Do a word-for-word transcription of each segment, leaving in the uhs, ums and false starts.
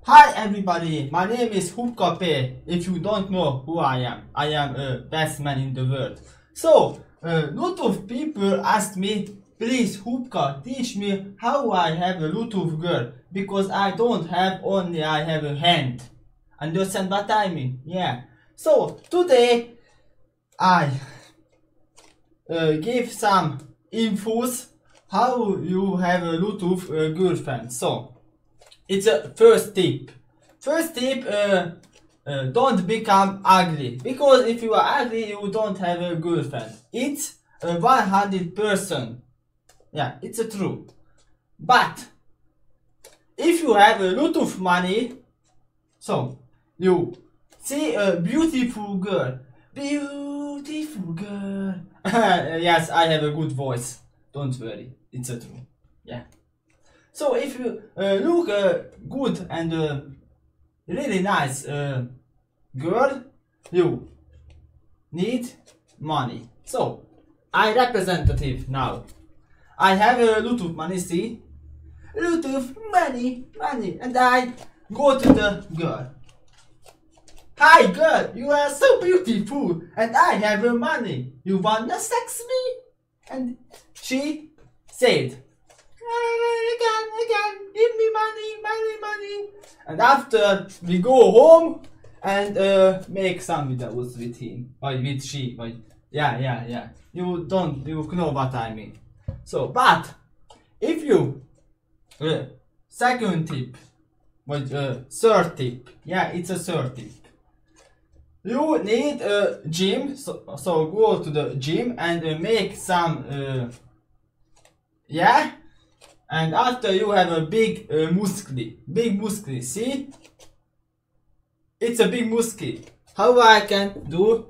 Hi everybody, my name is Hupka. If you don't know who I am, I am a best man in the world. So, a lot of people asked me, please Hupka, teach me how I have a lot of girl, because I don't have only I have a hand. Understand what I mean? Yeah. So, today I uh, give some infos how you have a lot of uh, girlfriends. So, it's a first tip. First tip, uh, uh, don't become ugly. Because if you are ugly, you don't have a girlfriend. It's a one hundred percent. Yeah, it's a true. But, if you have a lot of money, so, you see a beautiful girl. Beautiful girl. Yes, I have a good voice. Don't worry, it's a true. Yeah. So if you uh, look uh, good and uh, really nice uh, girl, you need money. So I representative now. I have a lot of money, see? A lot of money, money, and I go to the girl. Hi girl, you are so beautiful, and I have uh, money. You wanna sex me? And she said, again, again, give me money, money, money. And after we go home and uh, make some videos with him, or with she, or, yeah, yeah, yeah. You don't, you know what I mean. So, but if you, uh, second tip, but uh, third tip, yeah, it's a third tip. You need a gym, so, so go to the gym and uh, make some, uh, yeah. And after you have a big uh, muscle, big muscle, see? It's a big muscle. How I can do?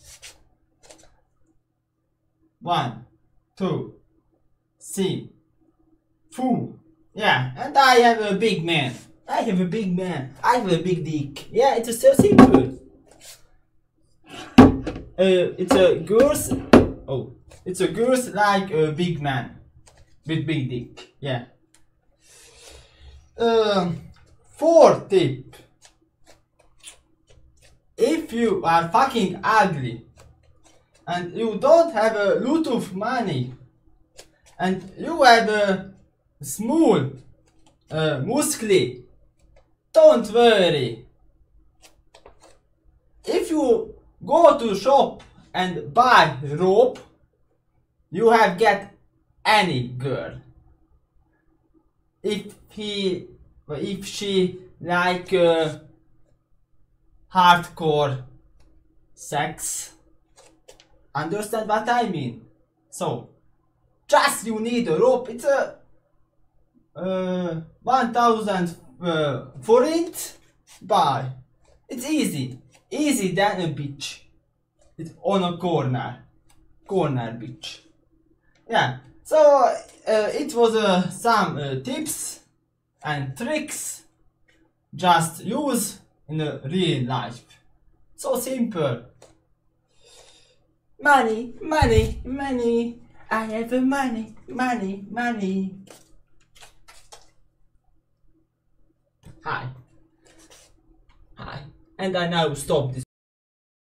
One, two, three, four. Yeah, and I have a big man. I have a big man. I have a big dick. Yeah, it's a so simple. Uh, it's a girls. Oh, it's a girls like a big man. With big dick, yeah. Uh, fourth tip. If you are fucking ugly and you don't have a lot of money and you have a small uh, muscle, don't worry. If you go to shop and buy rope, you have get any girl. If he, if she like uh, hardcore sex, understand what I mean? So, just you need a rope. It's a uh, one thousand uh, forint. Buy. It's easy, easy than a bitch. It's on a corner, corner bitch. Yeah. So uh, it was uh, some uh, tips and tricks just use in the real life. So simple. Money, money, money. I have money, money, money. Hi. Hi. And I now stop this.